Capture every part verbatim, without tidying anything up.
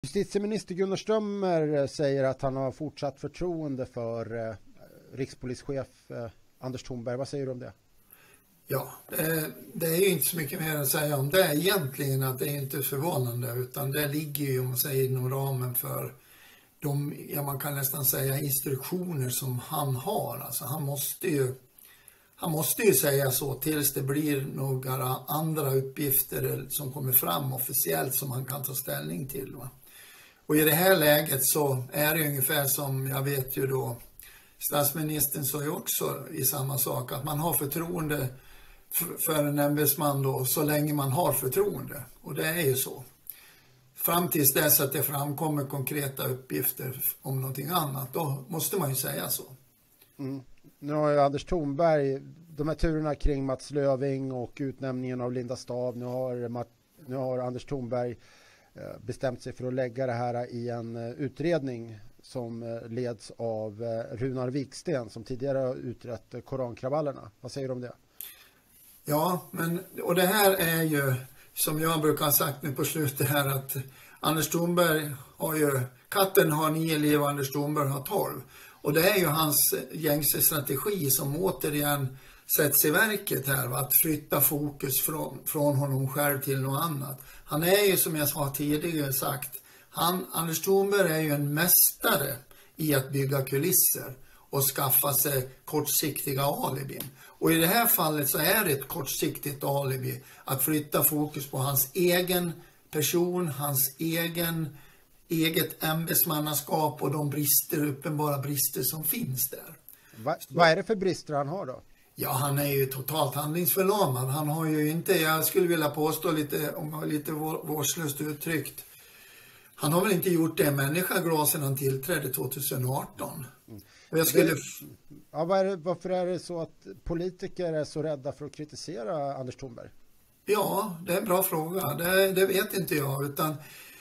Justitieminister Gunnar Strömmer säger att han har fortsatt förtroende för eh, rikspolischef eh, Anders Thornberg. Vad säger du om det? Ja, det, det är ju inte så mycket mer att säga om det egentligen, att det är inte förvånande, utan det ligger ju, om man säger, inom ramen för de, ja, man kan nästan säga instruktioner som han har. Alltså han måste ju han måste ju säga så tills det blir några andra uppgifter som kommer fram officiellt som han kan ta ställning till, va? Och i det här läget så är det ungefär som, jag vet ju då, statsministern sa ju också i samma sak, att man har förtroende för en ämbetsman då så länge man har förtroende. Och det är ju så. Fram tills dess att det framkommer konkreta uppgifter om någonting annat, då måste man ju säga så. Mm. Nu har ju Anders Thornberg, de här turerna kring Mats Löfving och utnämningen av Linda Staaf, nu har, nu har Anders Thornberg bestämt sig för att lägga det här i en utredning som leds av Runar Viksten som tidigare har utrett korankravallerna. Vad säger du om det? Ja, men, och det här är ju, som jag brukar ha sagt nu på slutet här, att Anders Thornberg har ju, katten har nio liv och Anders Thornberg har tolv. Och det är ju hans gängse strategi som återigen sätts i verket här, va? Att flytta fokus från, från honom själv till något annat. Han är ju, som jag sa tidigare sagt, han, Anders Thornberg är ju en mästare i att bygga kulisser och skaffa sig kortsiktiga alibin. Och i det här fallet så är det ett kortsiktigt alibi att flytta fokus på hans egen person, hans egen, eget ämbetsmannaskap och de brister, uppenbara brister som finns där. Va, vad är det för brister han har då? Ja, han är ju totalt handlingsförlamad. Han har ju inte, jag skulle vilja påstå lite, om jag lite vårdslöst uttryckt, han har väl inte gjort det människa glad sedan han tillträdde tjugoarton. Mm. Och jag skulle... Ja, vad är det, varför är det så att politiker är så rädda för att kritisera Anders Thornberg? Ja, det är en bra fråga. Det, det vet inte jag, utan...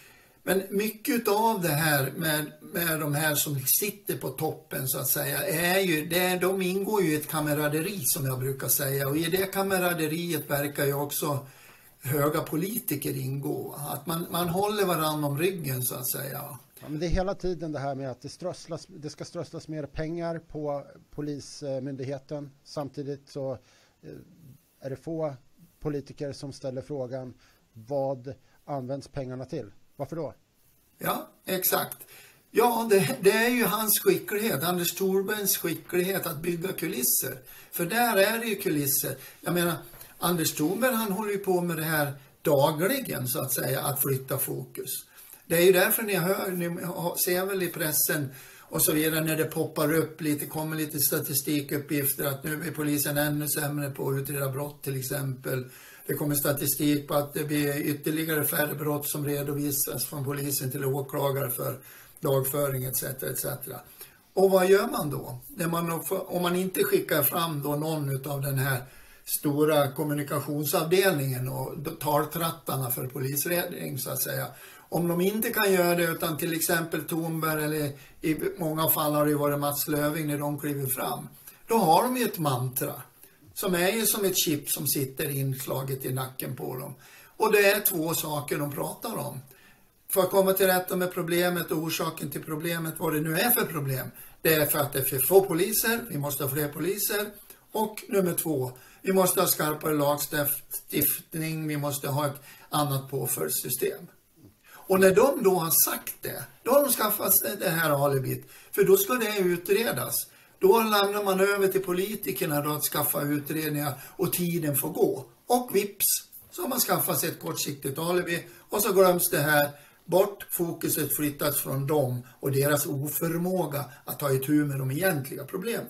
Men mycket av det här med, med de här som sitter på toppen så att säga, är ju, det, de ingår ju i ett kameraderi som jag brukar säga. Och i det kameraderiet verkar ju också höga politiker ingå. Att man, man håller varandra om ryggen så att säga. Ja, men det är hela tiden det här med att det, strösslas, det ska strösslas mer pengar på polismyndigheten. Samtidigt så är det få politiker som ställer frågan, vad används pengarna till? Varför då? Ja, exakt. Ja, det, det är ju hans skicklighet, Anders Thornbergs skicklighet att bygga kulisser. För där är det ju kulisser. Jag menar, Anders Thornberg, han håller ju på med det här dagligen så att säga, att flytta fokus. Det är ju därför ni hör, ni ser väl i pressen och så vidare när det poppar upp lite, kommer lite statistikuppgifter att nu är polisen ännu sämre på att utreda brott till exempel. Det kommer statistik på att det blir ytterligare färre brott som redovisas från polisen till åklagare för lagföring et cetera et cetera. Och vad gör man då? När man, om man inte skickar fram då någon av den här stora kommunikationsavdelningen och taltrattarna för polisledning så att säga. Om de inte kan göra det utan till exempel Thornberg eller i många fall har det varit Mats Löfving när de kliver fram. Då har de ju ett mantra som är ju som ett chip som sitter inslaget i nacken på dem. Och det är två saker de pratar om. För att komma till rätta med problemet och orsaken till problemet, vad det nu är för problem. Det är för att det är för få poliser, vi måste ha fler poliser. Och nummer två, vi måste ha skarpare lagstiftning, vi måste ha ett annat påföljdssystem. Och när de då har sagt det, då har de skaffat sig det här alibit. För då ska det utredas. Då lämnar man över till politikerna då att skaffa utredningar och tiden får gå. Och vips, så har man skaffat sig ett kortsiktigt alibi och så glöms det här bort, fokuset flyttas från dem och deras oförmåga att ta itu med de egentliga problemen.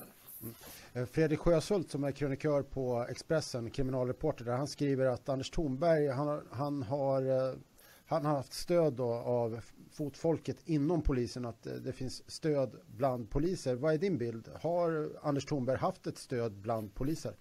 Mm. Fredrik Sjöshult som är krönikör på Expressen, kriminalreporter, där han skriver att Anders Thornberg, han, han, har, han har haft stöd då av fotfolket inom polisen, att det finns stöd bland poliser. Vad är din bild? Har Anders Thornberg haft ett stöd bland poliser?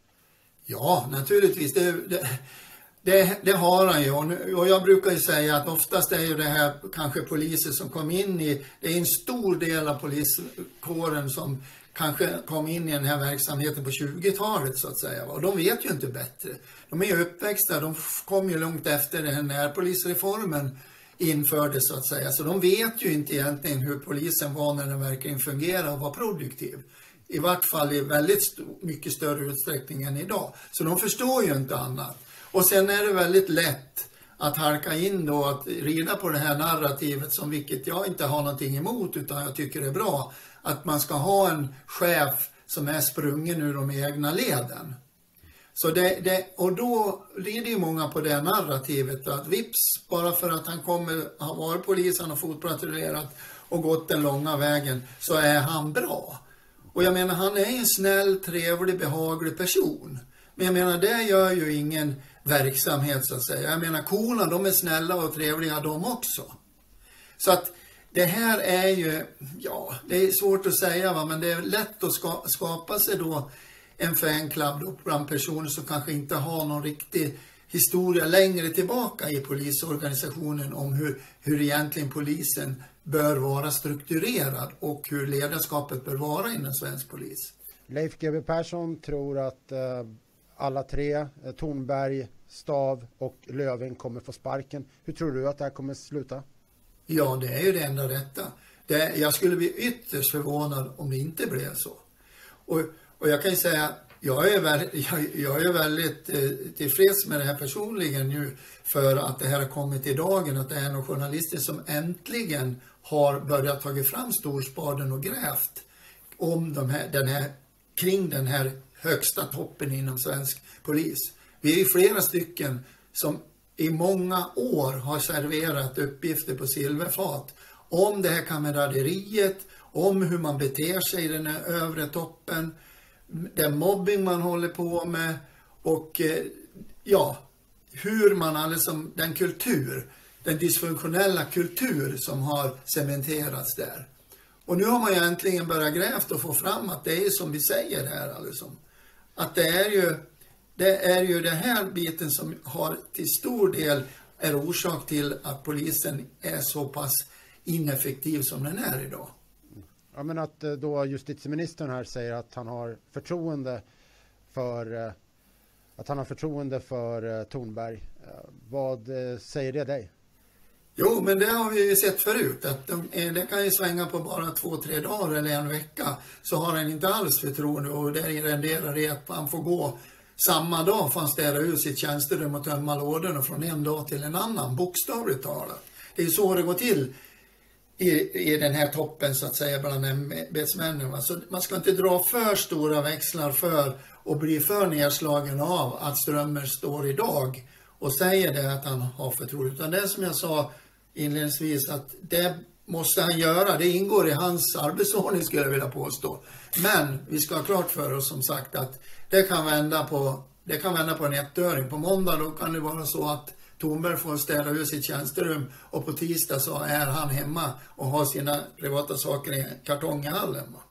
Ja, naturligtvis. Det, det, det, det har han ju. Och, nu, och jag brukar ju säga att oftast är ju det här kanske poliser som kom in i, det är en stor del av poliskåren som kanske kom in i den här verksamheten på tjugotalet så att säga. Och de vet ju inte bättre. De är ju uppväxta, de kom ju långt efter den här närpolisreformen infördes så att säga. Så de vet ju inte egentligen hur polisen var när den verkligen fungerar och var produktiv. I vart fall i väldigt st- mycket större utsträckning än idag. Så de förstår ju inte annat. Och sen är det väldigt lätt att halka in då, att rida på det här narrativet som vilket jag inte har någonting emot utan jag tycker det är bra. Att man ska ha en chef som är sprungen ur de egna leden. Så det, det, och då rider ju många på det narrativet att vips, bara för att han kommer, har varit polisen och fotpatrullerat och gått den långa vägen så är han bra. Och jag menar, han är en snäll, trevlig, behaglig person. Men jag menar, det gör ju ingen verksamhet så att säga. Jag menar, korna, de är snälla och trevliga de också. Så att det här är ju, ja, det är svårt att säga va, men det är lätt att ska, skapa sig då en fanclub då bland personer som kanske inte har någon riktig historia längre tillbaka i polisorganisationen om hur, hur egentligen polisen bör vara strukturerad och hur ledarskapet bör vara inom svensk polis. Leif G W Persson tror att eh, alla tre, eh, Thornberg, Stav och Löfving kommer få sparken. Hur tror du att det här kommer sluta? Ja, det är ju det enda rätta. Det, jag skulle bli ytterst förvånad om det inte blev så. Och, och jag kan ju säga, jag är, väl, jag, jag är väldigt eh, tillfreds med det här personligen nu för att det här har kommit i dagen, att det är några journalister som äntligen har börjat ta fram storspaden och grävt om de här, den här, kring den här högsta toppen inom svensk polis. Vi är ju flera stycken som i många år har serverat uppgifter på silverfat om det här kameraderiet, om hur man beter sig i den här övre toppen, den mobbing man håller på med och ja, hur man alltså, den kultur, den dysfunktionella kultur som har cementerats där. Och nu har man ju äntligen börjat grävt och få fram att det är som vi säger här alltså. Att det är ju det är ju det här biten som har till stor del är orsak till att polisen är så pass ineffektiv som den är idag. Ja, men att då justitieministern här säger att han har förtroende för att han har förtroende för Thornberg. Vad säger det dig? Jo, men det har vi ju sett förut. Att de, det kan ju svänga på bara två, tre dagar eller en vecka. Så har han inte alls förtroende och det renderar i att han får gå samma dag för att städa ut sitt tjänsterum och tömma lådorna från en dag till en annan, bokstavligt talat. Det är så det går till i, i den här toppen så att säga bland ämbetsmännen. Så man ska inte dra för stora växlar för och bli för nedslagen av att Strömmer står idag och säger det att han har förtroende. Utan det som jag sa inledningsvis att det måste han göra. Det ingår i hans arbetsordning skulle jag vilja påstå. Men vi ska ha klart för oss som sagt att det kan vända på, det kan vända på en ettöring. På måndag då kan det vara så att Thornberg får städa ur sitt tjänsterum och på tisdag så är han hemma och har sina privata saker i kartong i hallen.